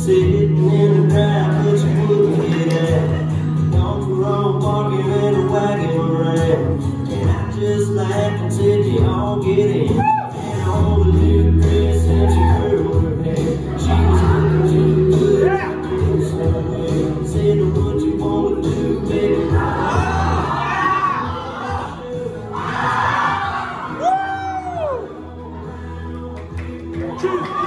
sitting in the drive, but you wouldn't get out. Don't you wrong, barking in a wagon around. And I just laughed and said, you all get in. And all the new dress and she curled her hair. She was looking too good to do somewhere. Said, what you want to do, baby? Woo!